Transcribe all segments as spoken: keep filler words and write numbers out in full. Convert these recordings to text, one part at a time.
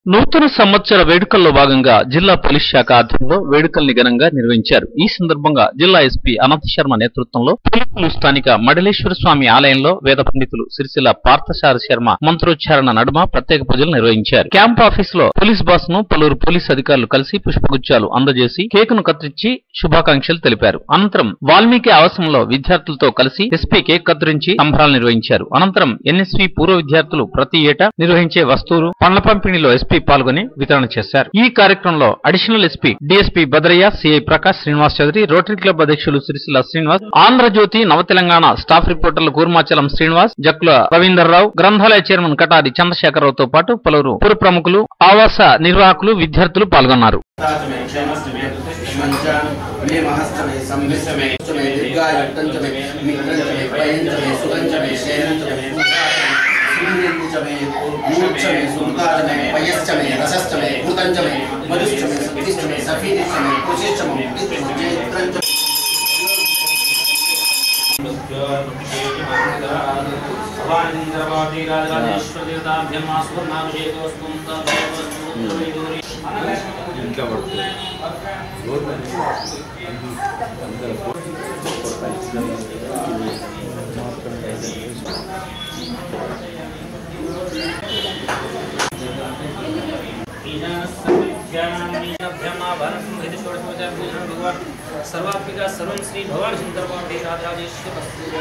నూతన సంవత్సర వేడుకల్లో భాగంగా జిల్లా పోలీస్ శాఖ ఆధ్వర్యంలో వేడుకల్ని ఘనంగా నిర్వహించారు. ఈ సందర్భంగా జిల్లా ఎస్పీ అనంత శర్మ నేతృత్వంలో పోలీసులు స్థానిక మడలేశ్వర స్వామి ఆలయంలో వేద పండితులు సిరిసిల్ల పార్థసారథి శర్మ మంత్రోచ్చారణ నడుమ ప్రత్యేక పూజలు నిర్వహించారు. క్యాంప్ ఆఫీస్ లో పోలీస్ బాస్ ను పలువురు పోలీస్ అధికారులు కలిసి పుష్పగుచ్చాలు అందజేసి కేకును కత్తిరించి శుభాకాంక్షలు తెలిపారు. అనంతరం వాల్మీకి ఆవాసంలో విద్యార్థులతో కలిసి ఎస్పీ కేక్ కత్తిరించి సంబరాలు నిర్వహించారు. అనంతరం ఎన్ఎస్వి పూర్వ విద్యార్థులు ప్రతి ఏటా నిర్వహించే వస్తువులు పండ్ల పంపిణీలో ఎస్పీ పాల్గొని వితరణ చేశారు. ఈ కార్యక్రమంలో additional SP DSP Bhadraiah, CI Prakash, Srinivas Chowdary, rotary club అధ్యక్షులు సిరిసిల్ల శ్రీనివాస్, ఆంధ్రజ్యోతి నవ తెలంగాణ స్టాఫ్ రిపోర్టర్లు కూర్మాచలం శ్రీనివాస్, జక్కుల రవీందర్రావు, గ్రంథాలయ చైర్మన్ కటారి చంద్రశేఖరరావుతో పాటు పలువురు పుర ప్రముఖులు, ఆవాస నిర్వాహకులు, విద్యార్థులు పాల్గొన్నారు. मूर्छमे सुमकाजमे पयश्चमे रसश्चमे भूतंचमे मधुश्चमे सफीश्चमे सफीदिश्चमे कुशिश्चमे जयत्रंचमे भवानीन्द्रवादी राजराजेश्वर देवताभ्यं आस्वर्णाभिषेकोस्तुं तदेवस्तुं इनका बढ़ते सर्वात्मिका सर्वं श्री भगवान शंकर पार्वती राजराजेश्वर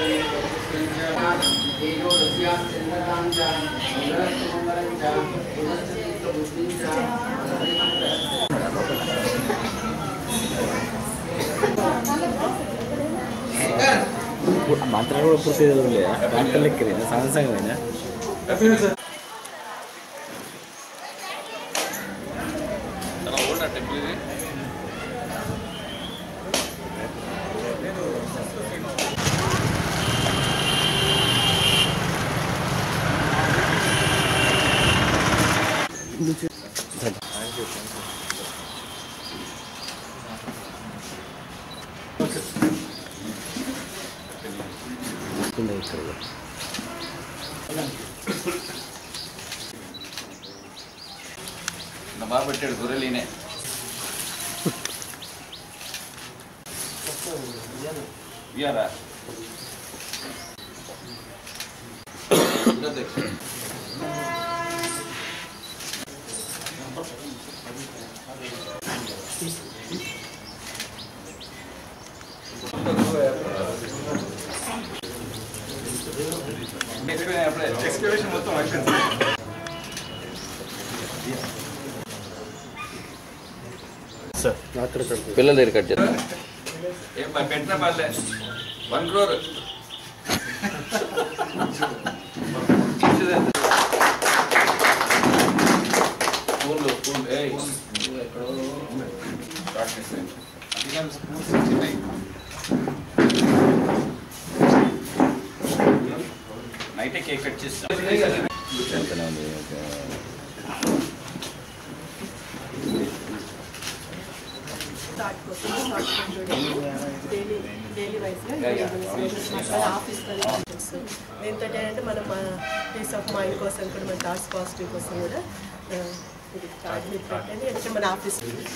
మంత్రాలు కూడా పూర్తి డాక్టర్ లెక్కరేనా సాంసంగమేనా బాగా పెట్టాడు గొర్రెలీనే ఇయారా ఎక్స్కవేషన్ మొత్తం అయిపోయింది. పిల్లల దగ్గర కట్ చేద్దాం. పెట్టిన పర్లే వన్ క్రోర్ స్కూల్లో స్కూల్ నైటే కేక్ కట్ చేస్తాం. ఏంటంటే అంటే మనం పీస్ ఆఫ్ మైండ్ కోసం కూడా మన థాట్స్ పాజిటివ్ కోసం కూడా ఇది కార్డ్ మీద పెట్టండి. అంటే మన ఆఫీస్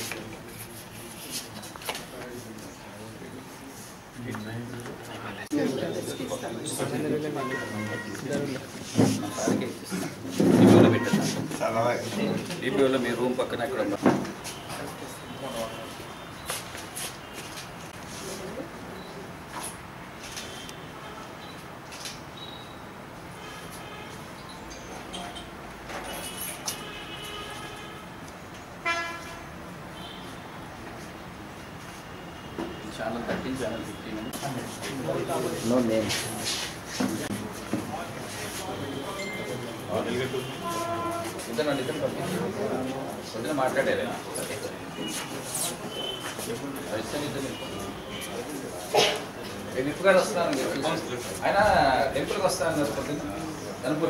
ఈపీఓలో మీ రూమ్ పక్కన ఎక్కడ channel thirteen channel fifteen no name ఇద్దరు ఇద్దరు పొద్దున మాట్లాడారు నిప్పు గారు వస్తాను ఆయన టెంపుల్కి వస్తాను పొద్దున్న టెంపుల్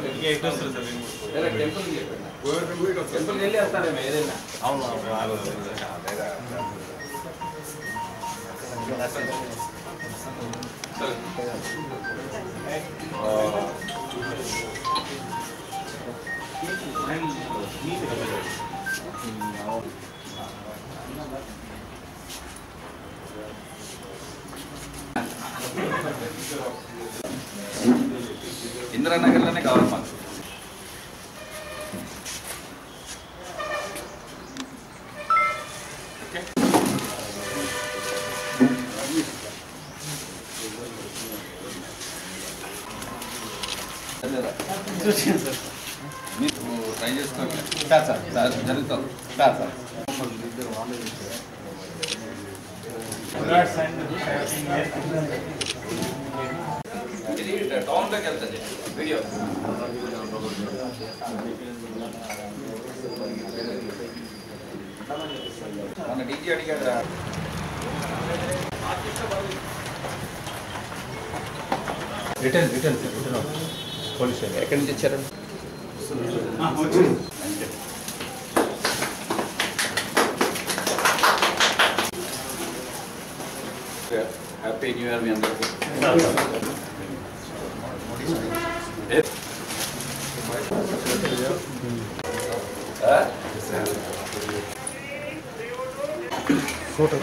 టెంపుల్కి వెళ్ళి వస్తారేమో ఏదైనా అవును ఇంద్రానగర్లోనే కావాలి మాకు. మీరు ట్రై చేసుకోండి సార్. సార్ జరుగుతుంది సార్. సార్ ఇది టౌన్లోకి వెళ్తుంది వీడియో. మన డీజీ అడిగాడు రా. Return return return police station ఎక్కడి నుంచి వచ్చారండి? హ్యాపీ న్యూ ఇయర్ మీ అందరికీ. Photo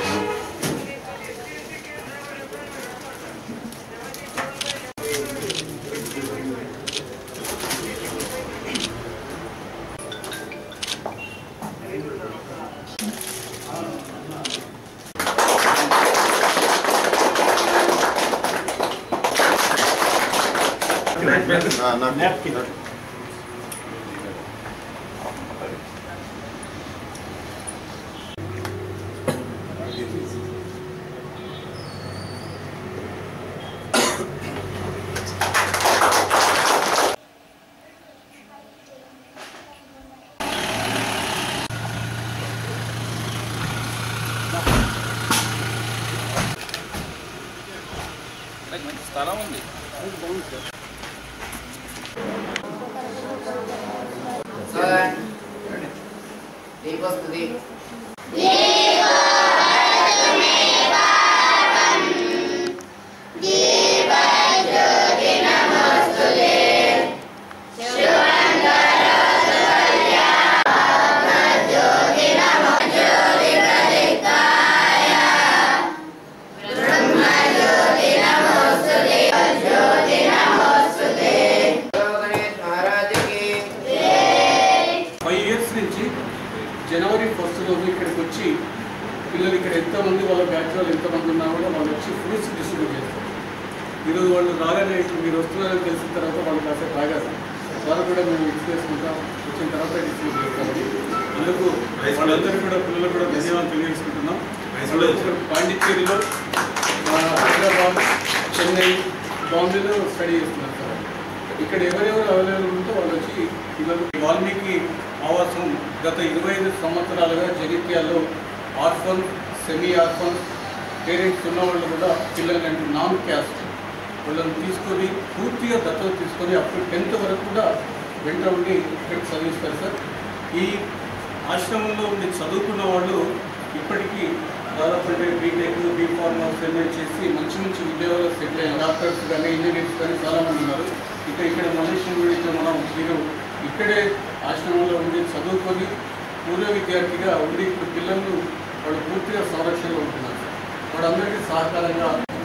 napkin. మంచి స్థలం ఉంది. దీపస్తుది జనవరి ఫస్ట్ రోజు ఇక్కడికి వచ్చి పిల్లలు ఇక్కడ ఎంతమంది వాళ్ళ బ్యాచ్ వాళ్ళు ఎంతమంది ఉన్నా కూడా వాళ్ళు వచ్చి ఫ్రూట్స్ డిస్ట్రిబ్యూట్ చేస్తారు. ఈరోజు వాళ్ళు రాగానే మీరు వస్తున్నారని తెలిసిన తర్వాత వాళ్ళు కాసేపు రాగారు వాళ్ళు కూడా మేము మిక్స్ చేసుకుంటాం. వచ్చిన తర్వాత డిస్ట్రిబ్యూట్ చేస్తామని అందుకు వాళ్ళందరూ కూడా పిల్లలు కూడా ధన్యవాదాలు తెలియజేసుకుంటున్నాం. పాండిచ్చేరిలో, హైదరాబాద్, చెన్నై, బాంబేలో స్టడీ చేస్తున్నారు సార్. ఇక్కడ ఎవరెవరు అవైలబుల్ ఉంటే వాళ్ళు వచ్చి పిల్లలు వాల్మీకి ఆవాసం గత ఇరవై ఐదు సంవత్సరాలుగా జగిత్యాల్లో ఆర్ఫన్, సెమీ ఆర్ఫన్ పేరెంట్స్ ఉన్న వాళ్ళు కూడా పిల్లల్ని అంటే నాన్ క్యాస్ట్ వాళ్ళని తీసుకొని పూర్తిగా దత్తత తీసుకొని అప్పుడు టెన్త్ వరకు కూడా వెంట ఉండి ఇక్కడ చదివిస్తారు సార్. ఈ ఆశ్రమంలో ఉండి చదువుకున్న వాళ్ళు ఇప్పటికీ దాదాపు అంటే బీటెక్, బీఫార్మర్స్ ఎంఏ చేసి మంచి మంచి ఉద్యోగాలు సెటిల్ అయిన డాక్టర్స్ కానీ ఇంజనీర్స్ కానీ చాలామంది ఉన్నారు. ఇక్కడ ఇక్కడ మలేషియన్ కూడా ఇక్కడ మనం మీరు ఇక్కడే ఆశ్రమంలో ఉండి చదువుకొని పూర్వ విద్యార్థిగా ఉండి ఇప్పుడు పిల్లలు వాళ్ళు పూర్తిగా సంరక్షణలో ఉంటున్నారు. వాళ్ళందరికీ సహకారంగా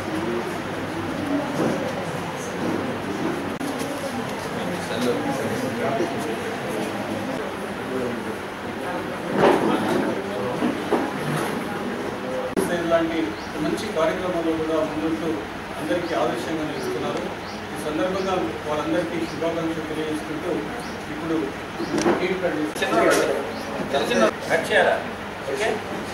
లాంటి మంచి కార్యక్రమాల్లో కూడా ముందుంటూ అందరికీ ఆదర్శంగా నిలుస్తున్నారు. ఈ సందర్భంగా వాళ్ళందరికీ శుభాకాంక్షలు తెలియజేసుకుంటూ ఇప్పుడు కేక్ కట్ చేయాలా ఓకే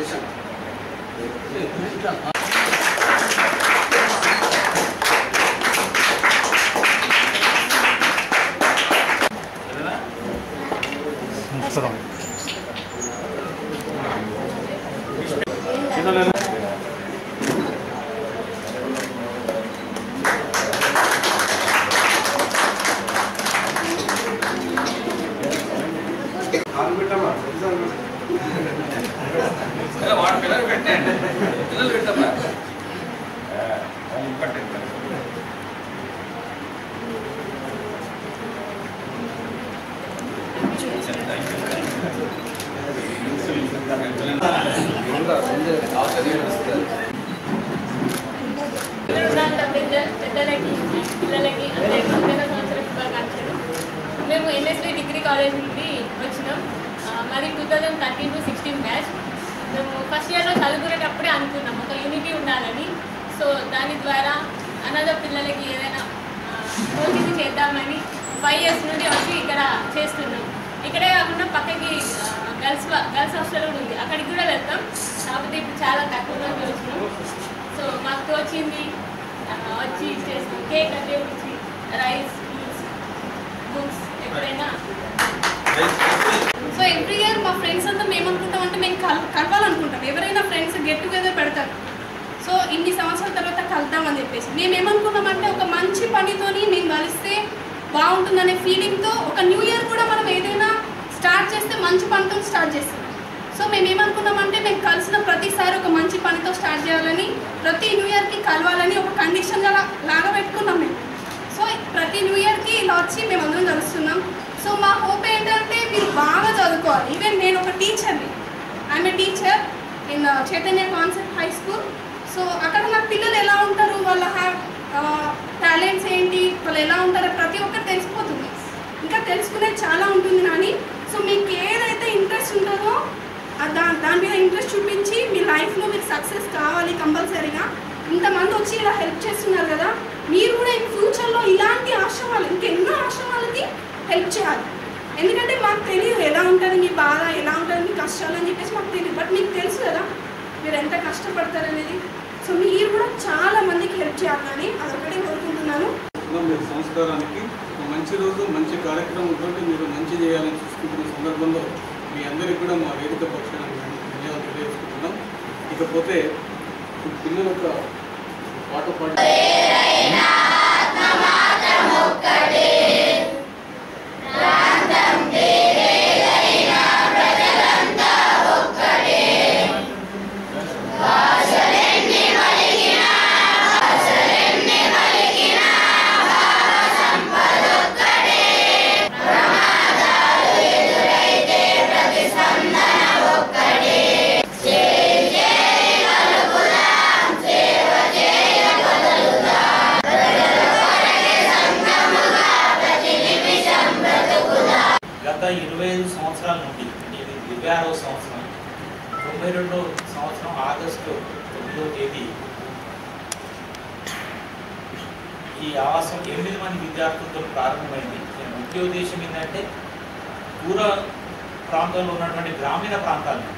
వాడు పిల్లలు పెట్టండి పిల్లలు పెట్టమ్మా పెద్దలకి పిల్లలకి అందరికీ నూతన సంవత్సర శుభాకాంక్షలు. మేము ఎన్ఎస్వి డిగ్రీ కాలేజ్ నుండి వచ్చినాం. మరి two thousand thirteen to sixteen batch. మేము ఫస్ట్ ఇయర్లో చదువుకునేటప్పుడే అనుకున్నాం ఒక యూనిటీ ఉండాలని. సో దాని ద్వారా అనాథ పిల్లలకి ఏదైనా కోచింగ్ చేద్దామని ఫైవ్ ఇయర్స్ నుండి వచ్చి ఇక్కడ చేస్తున్నాం. ఇక్కడే కాకుండా పక్కకి గర్ల్స్ గర్ల్స్ హాస్టల్ కూడా ఉంది, అక్కడికి కూడా వెళ్తాం. కాకపోతే ఇప్పుడు చాలా తక్కువ మంది వచ్చినాం. సో మాకు తోచింది వచ్చి చేస్తాం. కేక్ అంటే వచ్చి రైస్, ఫ్రూట్స్, బుక్స్ ఎప్పుడైనా. సో ఎవ్రీ ఇయర్ మా ఫ్రెండ్స్ అంతా మేము అనుకుంటాం అంటే మేము కల్ కలవాలనుకుంటాం. ఎవరైనా ఫ్రెండ్స్ గెట్ టుగెదర్ పెడతారు. సో ఇన్ని సంవత్సరాల తర్వాత కలుద్దామని చెప్పేసి మేము ఏమనుకున్నామంటే ఒక మంచి పనితోని మేము కలిస్తే బాగుంటుందనే ఫీలింగ్తో ఒక న్యూ ఇయర్ కూడా మనం ఏదైనా స్టార్ట్ చేస్తే మంచి పనితో స్టార్ట్ చేస్తాం. సో మేము ఏమనుకున్నామంటే మేము కలిసిన ప్రతిసారి ఒక మంచి పనితో స్టార్ట్ చేయాలని, ప్రతి న్యూ ఇయర్కి కలవాలని ఒక కండిషన్గా లాగా పెట్టుకున్నాం మేము. సో ప్రతి న్యూ ఇయర్కి ఇలా వచ్చి మేము అందరం కలుస్తున్నాం. సో మా హోప్ ఏంటంటే మీరు బాగా చదువుకోవాలి. ఈవెన్ నేను ఒక టీచర్ని, I'm a teacher in Chaitanya Concept High School. So అక్కడ నా పిల్లలు ఎలా ఉంటారు, వాళ్ళ హ్యావ్ టాలెంట్స్ ఏంటి, వాళ్ళు ఎలా ఉంటారో ప్రతి ఒక్కరు తెలిసిపోతుంది. ఇంకా తెలుసుకునేది చాలా ఉంటుంది కానీ సో మీకు ఏదైతే ఇంట్రెస్ట్ ఉంటుందో దా దాని మీద ఇంట్రెస్ట్ చూపించి మీ లైఫ్లో మీరు సక్సెస్ కావాలి కంపల్సరీగా. ఇంతమంది వచ్చి ఇలా హెల్ప్ చేస్తున్నారు కదా, మీరు కూడా ఇన్ ఫ్యూచర్లో ఇలాంటి ఆశ్రమాలు ఇంకెన్నో ఆశ్రమాలకి హెల్ప్ చేయాలి. ఎందుకంటే మాకు తెలియదు ఎలా ఉంటుంది మీ బాధ, ఎలా ఉంటుంది మీ కష్టాలు అని చెప్పేసి మాకు తెలియదు. బట్ మీకు తెలుసు కదా మీరు ఎంత కష్టపడతారనేది. సో మీరు కూడా చాలా మందికి హెల్ప్ చేయాలని అదొకటే కోరుకుంటున్నాను. మీరు సంస్కారానికి మంచి రోజు మంచి కార్యక్రమం తోటి మీరు మంచి చేయాలని చూసుకుంటున్న సందర్భంలో మీ అందరికీ కూడా మా వేదిక పక్షాన ధన్యవాదాలు తెలియజేసుకుంటున్నాం. ఇకపోతే పిల్లల యొక్క పాట పాట ఇరవై ఐదు సంవత్సరాల నుండి ఇది ఇరవై ఆరవ సంవత్సరం తొంభై రెండో సంవత్సరం ఆగస్టు తొమ్మిదవ తేదీ ఈ ఆవాసం ఎనిమిది మంది విద్యార్థులతో ప్రారంభమైంది. ముఖ్య ఉద్దేశం ఏంటంటే దూర ప్రాంతాల్లో ఉన్నటువంటి గ్రామీణ ప్రాంతాల నుండి,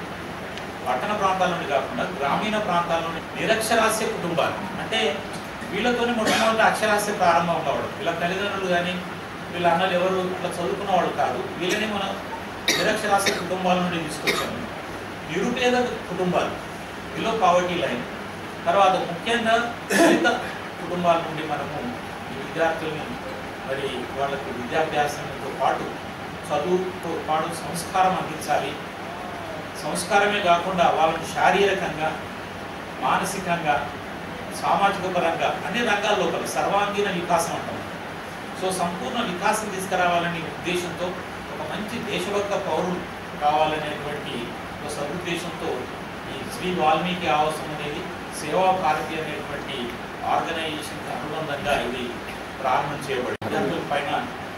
పట్టణ ప్రాంతాల నుండి కాకుండా గ్రామీణ ప్రాంతాల నుండి నిరక్షరాస్య కుటుంబాలు, అంటే వీళ్ళతోనే మొట్టమొదటి అక్షరాస్య ప్రారంభం కావడం. వీళ్ళ తల్లిదండ్రులు కానీ వీళ్ళ అన్నలు ఎవరు అట్లా చదువుకున్న వాళ్ళు కాదు. వీళ్ళని మనం నిరక్షరాస్య కుటుంబాల నుండి తీసుకొచ్చాము. నిరుపేద కుటుంబాలు, బిలో పావర్టీ లైన్, తర్వాత ముఖ్యంగా దళిత కుటుంబాల నుండి మనము ఈ విద్యార్థుల్ని మరి వాళ్ళకు విద్యాభ్యాసంతో పాటు చదువుతో పాటు సంస్కారం అందించాలి. సంస్కారమే కాకుండా వాళ్ళని శారీరకంగా, మానసికంగా, సామాజిక పరంగా అన్ని రంగాల లోపల సర్వాంగీణ వికాసం అంటాం. సో సంపూర్ణ వికాసం తీసుకురావాలనే ఉద్దేశంతో ఒక మంచి దేశభక్త పౌరులు కావాలనేటువంటి ఒక సదుద్దేశంతో ఈ శ్రీ వాల్మీకి ఆవాసం అనేది సేవా భారతి అనేటువంటి ఆర్గనైజేషన్కి అనుబంధంగా ఇది ప్రారంభం చేయబడింది. విద్యార్థుల పైన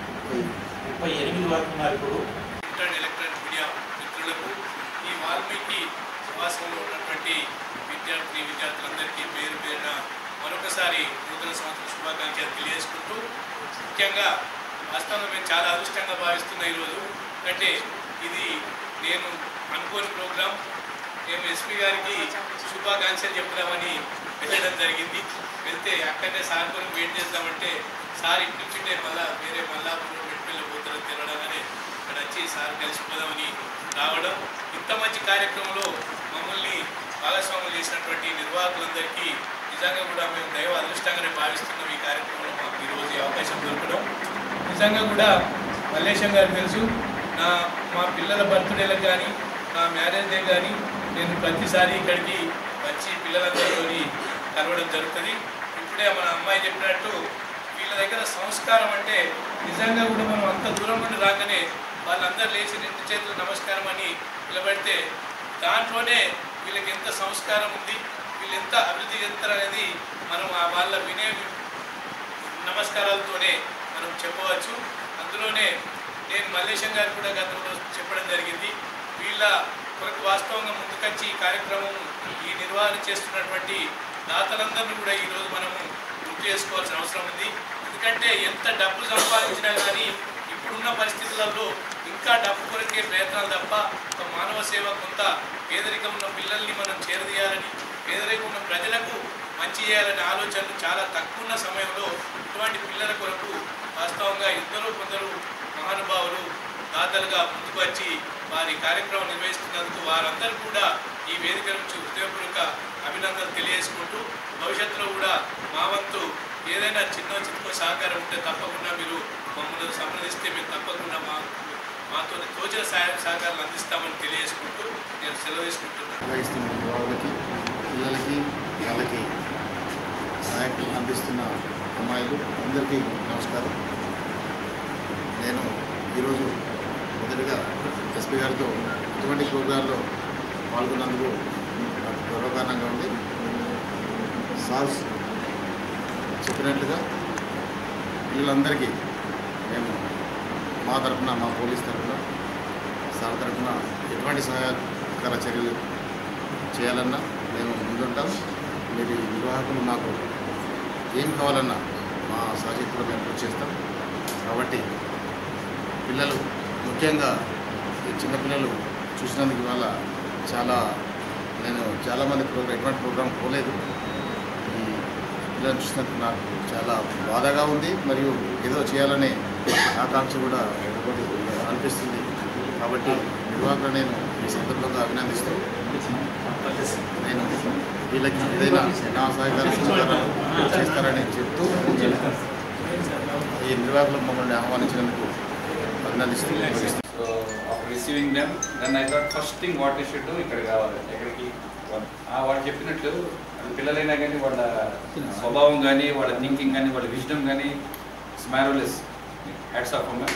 ముప్పై ఎనిమిది వరకు ఉన్నారు. ఇప్పుడు ఎలక్ట్రానిక్ మీడియా మిత్రులకు ఈ వాల్మీకి ఆవాసంలో ఉన్నటువంటి విద్యార్థి విద్యార్థులందరికీ పేరు పేరున మరొకసారి నూతన సంవత్సర శుభాకాంక్షలు తెలియజేసుకుంటూ, ముఖ్యంగా వాస్తవంలో మేము చాలా అదృష్టంగా భావిస్తున్న ఈరోజు. అంటే ఇది నేను అనుకోని ప్రోగ్రాం. మేము ఎస్పీ గారికి శుభాకాంక్షలు చెప్దామని వెళ్ళడం జరిగింది. వెళ్తే అక్కడనే సార్ కొరకు వెయిట్ చేద్దామంటే సార్ ఇంటి నుంచి నేను మళ్ళీ వేరే మల్లాపూర్ మెట్పల్లి పోతారని తినడమని ఇక్కడ వచ్చి సార్ కలిసిపోదామని రావడం. ఇంత మంచి కార్యక్రమంలో మమ్మల్ని భాగస్వాములు చేసినటువంటి నిర్వాహకులందరికీ నిజంగా కూడా మేము దైవ అదృష్టంగానే భావిస్తున్నాం. ఈ కార్యక్రమంలో మాకు ఈరోజు ఈ అవకాశం దొరకడం నిజంగా కూడా మల్లేశం గారు తెలుసు. నా మా పిల్లల బర్త్డేలకు కానీ నా మ్యారేజ్ డే కానీ నేను ప్రతిసారి ఇక్కడికి వచ్చి పిల్లలందరితో కలవడం జరుగుతుంది. ఇప్పుడే మన అమ్మాయి చెప్పినట్టు వీళ్ళ దగ్గర సంస్కారం అంటే నిజంగా కూడా మనం అంత దూరం నుండి రాగానే వాళ్ళందరూ లేచి రెండు చేతులు నమస్కారం అని నిలబడితే దాంట్లోనే వీళ్ళకి ఎంత సంస్కారం ఉంది, వీళ్ళు ఎంత అభివృద్ధి చెందుతారు అనేది మనం ఆ వాళ్ళ వినే నమస్కారాలతోనే మనం చెప్పవచ్చు. అందులోనే నేను మల్లేశం గారు కూడా గతంలో చెప్పడం జరిగింది. వీళ్ళ కొరకు వాస్తవంగా ముందుకొచ్చి ఈ కార్యక్రమం ఈ నిర్వహణ చేస్తున్నటువంటి దాతలందరినీ కూడా ఈరోజు మనము గుర్తు చేసుకోవాల్సిన అవసరం ఉంది. ఎందుకంటే ఎంత డబ్బు సంపాదించినా కానీ ఇప్పుడున్న పరిస్థితులలో ఇంకా డబ్బు కొరకే ప్రయత్నాలు తప్ప ఒక మానవ సేవ, కొంత పేదరికం ఉన్న పిల్లల్ని మనం చేరదీయాలని, పేదరికం ఉన్న ప్రజలకు మంచి చేయాలనే ఆలోచనలు చాలా తక్కువ ఉన్న సమయంలో ఇటువంటి పిల్లల కొరకు వాస్తవంగా ఇద్దరు కొందరు మహానుభావులు దాతలుగా ముందుకు వచ్చి వారి కార్యక్రమం నిర్వహిస్తున్నందుకు వారందరూ కూడా ఈ వేదిక నుంచి హృదయపూర్వక అభినందనలు తెలియజేసుకుంటూ భవిష్యత్తులో కూడా మా వంతు ఏదైనా చిన్న చిన్న సహకారం ఉంటే తప్పకుండా మీరు మమ్మల్ని సంప్రదిస్తే మేము తప్పకుండా మా మాతో తోచిన సహాయ సహకారాలు అందిస్తామని తెలియజేసుకుంటూ నేను సెలవు తీసుకుంటున్నాను. వాళ్ళకి పిల్లలకి వాళ్ళకి సహాయం అందిస్తున్న అమ్మాయిలు అందరికీ నమస్కారం. నేను ఈరోజు మొదటిగా ఎస్పీ గారితో ఇటువంటి ప్రోగ్రాంలో పాల్గొన్నందుకు నాకు గర్వకారణంగా ఉంది. సార్స్ చెప్పినట్లుగా పిల్లలందరికీ మేము మా తరఫున, మా పోలీస్ తరఫున, సార్ తరఫున ఎటువంటి సహాయకర చర్యలు చేయాలన్నా మేము ముందుంటాం. మీరు నిర్వాహకులు నాకు ఏం కావాలన్నా మా సాహిత్యంలో మేము కృషి చేస్తాం. కాబట్టి పిల్లలు ముఖ్యంగా ఈ చిన్నపిల్లలు చూసినందుకు ఇవాళ చాలా నేను చాలామంది ప్రోగ్రాం ఎటువంటి ప్రోగ్రాం పోలేదు. ఈ పిల్లలు చూసినందుకు నాకు చాలా బాధగా ఉంది, మరియు ఏదో చేయాలనే ఆకాంక్ష కూడా అనిపిస్తుంది. కాబట్టి నిర్వాహకులు నేను ఈ సందర్భంగా అభినందిస్తూ నేను వీళ్ళకి ఏదైనా నా సహకార సహకారాలు చేస్తారని చెప్తూ ఈ నిర్వాహకులు మమ్మల్ని ఆహ్వానించినందుకు అభినందిస్తూ. So after receiving them then I thought first thing what you should do ఇక్కడ కావాలి. ఎక్కడికి వాళ్ళు చెప్పినట్టు పిల్లలైనా కానీ వాళ్ళ స్వభావం కానీ, వాళ్ళ థింకింగ్ కానీ, వాళ్ళ విజ్డమ్ కానీ స్మారోలెస్. హ్యాట్స్ ఆఫ్ అమ్మ.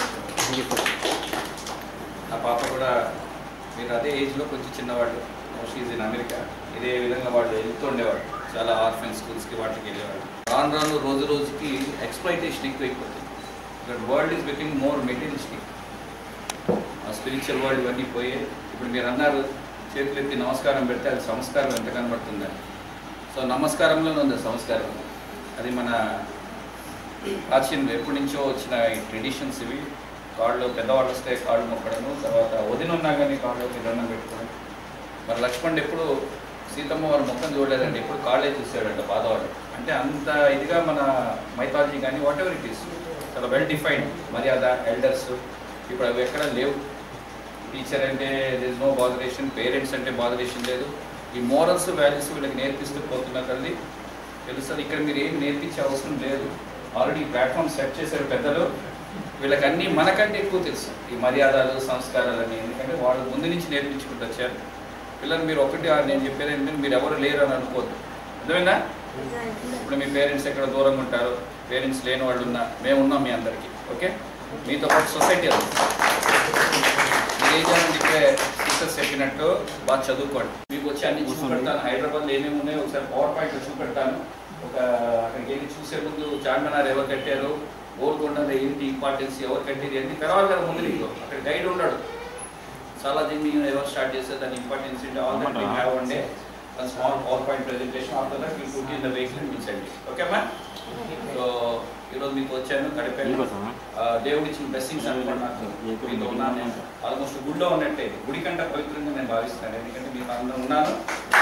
ఆ పాప కూడా మీరు అదే ఏజ్లో కొంచెం చిన్నవాళ్ళు, షీజ్ ఇన్ అమెరికా. ఇదే విధంగా వాళ్ళు వెళ్తూ ఉండేవాడు, చాలా ఆర్ఫెన్ స్కూల్స్కి వాటికి వెళ్ళేవాడు. రాను రాను రోజు రోజుకి ఎక్స్‌ప్లాయిటేషన్ ఎక్కువైపోతుంది. But world is becoming more materialistic. ఆ స్పిరిచువల్ వరల్డ్ ఇవన్నీ పోయే. ఇప్పుడు మీరు అన్నారు చేతులు ఎత్తి నమస్కారం పెడితే అది సంస్కారం ఎంత కనబడుతుందని. సో నమస్కారంలోనే ఉంది సంస్కారం. అది మన ప్రాచీన ఎప్పటి నుంచో వచ్చిన ఈ ట్రెడిషన్స్ ఇవి. కాళ్ళు పెద్దవాళ్ళు వస్తే కాళ్ళు మొక్కడము, తర్వాత వదిన ఉన్నా కానీ కాళ్ళకి దండం పెట్టుకోవడం. మరి లక్ష్మణుడు ఎప్పుడు సీతమ్మ వారి మొత్తం చూడలేదండి, ఎప్పుడు కాళ్ళే చూసాడంట పాదవాళ్ళు. అంటే అంత ఇదిగా మన మైథాలజీ కానీ వాట్ ఎవర్ ఇట్ ఈస్ చాలా వెల్ డిఫైన్డ్ మర్యాద, ఎల్డర్స్. ఇప్పుడు అవి ఎక్కడ లేవు. టీచర్ అంటే there is no botheration, parents అంటే బాదరేషన్ లేదు. ఈ మోరల్స్, వాల్యూస్ వీళ్ళకి నేర్పిస్తూ పోతున్న తల్లి తెలుస్తుంది. ఇక్కడ మీరు ఏం నేర్పించే అవసరం లేదు. ఆల్రెడీ ప్లాట్ఫామ్ సెట్ చేశారు పెద్దలు. వీళ్ళకి అన్నీ మనకంటే ఎక్కువ తెలుసు ఈ మర్యాదలు, సంస్కారాలన్నీ. ఎందుకంటే వాళ్ళు ముందు నుంచి నేర్పించుకుంటూ వచ్చారు. పిల్లలు మీరు ఒకటి నేను చెప్పేది ఏంటంటే మీరు ఎవరు లేరు అని అనుకోవద్దు. అర్థమైందా? ఇప్పుడు మీ పేరెంట్స్ ఎక్కడ దూరంగా ఉంటారు, పేరెంట్స్ లేని వాళ్ళు ఉన్నా మేము ఉన్నాం మీ అందరికీ. ఓకే, మీతో పాటు సొసైటీ అది. మీరు ఏం చేయాలని చెప్పే టీచర్స్ చెప్పినట్టు బాగా చదువుకోండి. మీకు వచ్చి అన్ని చూపెడతాను. హైదరాబాద్లో ఏమేమి ఉన్నాయో ఒకసారి పవర్ పాయింట్ చూపెడతాను. ఒక అక్కడికి వెళ్ళి చూసే ముందు చార్మినార్ ఎవరు కట్టారు, గోల్కొండలో ఏంటి ఇంపార్టెన్స్, ఎవరు కట్టేది అన్ని తెలవాలి కదా ముందు. నీకు అక్కడ గైడ్ ఉన్నాడు. చాలా దీన్ని ఎవరు స్టార్ట్ చేస్తే దాని ఇంపార్టెన్స్ ఏంటి all that we have one day small power point presentation. After that will put in the vehicle and will send it. Okay అమ్మా? సో ఈరోజు మీకు వచ్చాను, గడిపాను. దేవుడి ఇచ్చిన బ్లెస్సింగ్స్ అనుకోండి. నాకు మీతో ఉన్నాను. నేను ఆల్మోస్ట్ గుడిలో ఉన్నట్టే, గుడి కంటే పవిత్రంగా నేను భావిస్తాను. ఎందుకంటే మీకు అందరూ ఉన్నాను.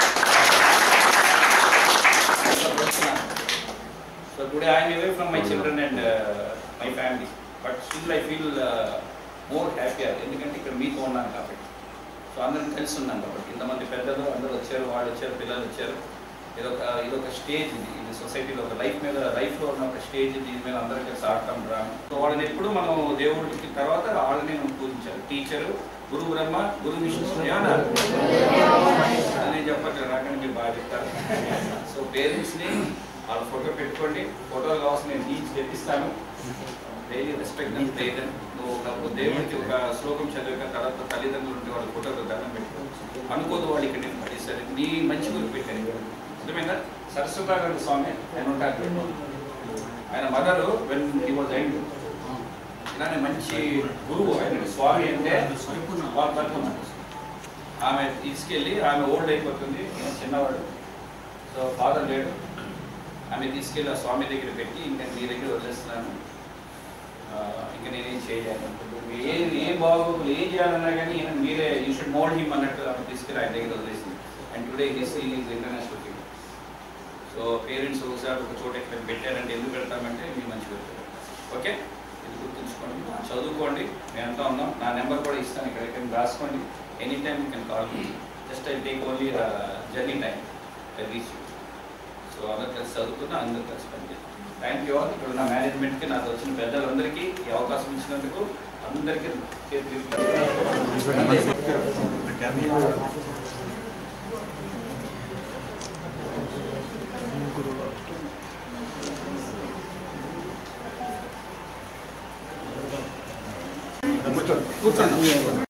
So today I am away from my children and uh, my family, but still I feel uh, more happier. ఎందుకంటే ఇక్కడ మీతో ఉన్నాను కాబట్టి. సో అందరం కలిసి ఉన్నాను కాబట్టి. ఇంతమంది పెద్దలు అందరూ వచ్చారు, వాళ్ళు వచ్చారు, పిల్లలు వచ్చారు. ఇదొక ఇదొక స్టేజ్. ఇది ఇది సొసైటీలో ఒక లైఫ్ మీద లైఫ్లో ఉన్న ఒక స్టేజ్. దీని మీద అందరూ కలిసి ఆడటం డ్రామా. సో వాళ్ళని ఎప్పుడు మనం దేవుడికి తర్వాత వాళ్ళని మనం పూజించాలి. టీచరు, గురు బ్రహ్మ, గురు విష్ణు అని చెప్పట్లేదు. నాకంటే మీరు బాగా చెప్తారు. సో పేరెంట్స్ని వాళ్ళ ఫోటో పెట్టుకోండి. ఫోటోలు కావాల్సిన నేను నీచి తెప్పిస్తాను. డైలీ రెస్పెక్ట్ అని పేరెంట్. నువ్వు దేవుడికి ఒక శ్లోకం చదివాక తర్వాత తల్లిదండ్రులు ఉంటే వాళ్ళ ఫోటోలు దండం పెట్టుకోవచ్చు. అనుకోదు వాళ్ళు ఇక్కడ నేను పడేసరి నీ మంచి గురి పెట్టాను. అర్థమైందా? సరస్వతానంద స్వామి ఆయన ఉంటారు. ఆయన mother when he was young ఇలానే మంచి గురువు ఆయన. స్వామి అంటే ఆమె తీసుకెళ్ళి ఆమె ఓల్డ్ అయిపోతుంది, ఈయన చిన్నవాడు, సో ఫాదర్ లేడు. ఆమె తీసుకెళ్ళి ఆ స్వామి దగ్గర పెట్టి ఇంకా మీ దగ్గర వదిలేస్తున్నాను, ఇంకా నేనేం చేయలేను, ఏ ఏ బాగోగులు ఏం చేయాలన్నా కానీ ఈయన మీరే యూ షుడ్ మోల్డ్ హిమ్ అన్నట్టు ఆమె తీసుకెళ్ళి ఆయన దగ్గర వదిలేసింది. And today his is international figure. So parents ఒకసారి ఒక చోట ఎక్కడ పెట్టారంటే ఎందుకు పెడతామంటే మీరు మంచి పెడతారు. ఓకే, ఇది గుర్తుంచుకోండి, చదువుకోండి. మేమంతా ఉన్నాం. నా నెంబర్ కూడా ఇస్తాను, ఇక్కడ ఎక్కడ రాసుకోండి. Any time you can call me. Just I take only the journey time I reach. So అందరు కలిసి చదువుకున్నా, అందరూ కలిసి పనిచేస్తాం. Thank you all. ఇక్కడ ఉన్న మేనేజ్మెంట్కి, నాకు వచ్చిన పెద్దలందరికీ ఈ అవకాశం ఇచ్చినందుకు అందరికీ కూర్చోండి.